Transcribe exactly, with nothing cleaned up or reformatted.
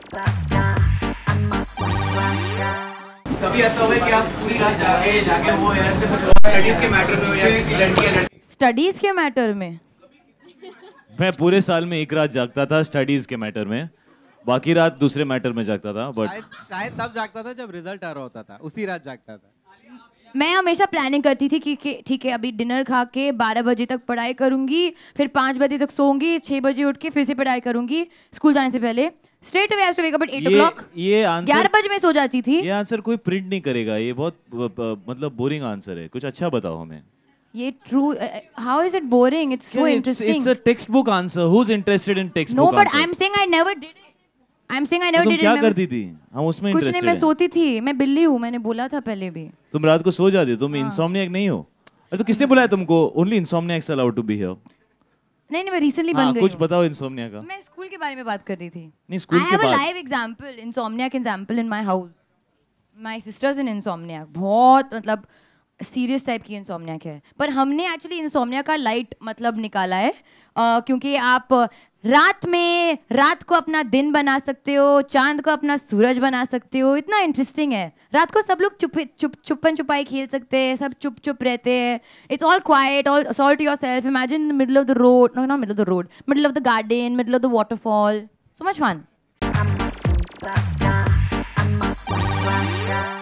कभी ऐसा हुआ है कि आप पूरी रात जागे जागे हो या ऐसे कुछ स्टडीज के मैटर में हो या किसी लड़की या लड़की स्टडीज के मैटर में? मैं पूरे साल में एक रात जागता था स्टडीज के मैटर में, बाकी रात दूसरे मैटर में जागता था। बट शायद शायद तब जागता था जब रिजल्ट आ रहा होता था, उसी रात जागता था। मैं हमेशा प्लानिंग करती थी कि कि ठीक है अभी डिनर खा के बारह बजे तक पढ़ाई करूंगी, फिर पाँच बजे तक सोऊंगी, छः बजे उठ के फिर से पढ़ाई करूंगी स्कूल जाने से पहले। Straight away to wake up at eight o'clock। ये आंसर ग्यारह बजे में सो जाती थी। ये आंसर कोई प्रिंट नहीं करेगा, ये बहुत मतलब बोरिंग आंसर है, कुछ अच्छा बताओ हमें। ये true, how is it boring? It's so interesting. It's a text book answer, who is interested in text book no answer? But I am saying I never did it. I am saying I never तुम did it. क्या करती थी? हम उसमें कुछ interested नहीं, मैं हैं। सोती थी, मैं बिल्ली हूँ, मैंने बोला था पहले भी। तुम रात को सो जाती हो, तुम इंसोम्नियाक नहीं हो। अरे तो किसने बुलाया तुमको? Only insomniacs allowed to be here. नहीं नहीं, मैं रिसेंटली हाँ, बन गई कुछ हूँ। बताओ इंसोम्निया का। मैं स्कूल के बारे में बात कर रही थी। नहीं, स्कूल I के have a बाद live example, insomniac example in my house. My sister's an insomniac. बहुत मतलब सीरियस टाइप की इंसोम्नियाक है, पर हमने एक्चुअली इंसोम्निया का लाइट मतलब निकाला है, uh, क्योंकि आप रात में रात को अपना दिन बना सकते हो, चांद को अपना सूरज बना सकते हो। इतना इंटरेस्टिंग है। रात को सब लोग चुप चुप छुपन छुपाई खेल सकते हैं, सब चुप चुप रहते हैं। It's all quiet, all all to yourself. Imagine the middle of the road, no not middle of the road, middle of the garden, middle of the waterfall. So much fun. I'm a superstar. I'm a superstar.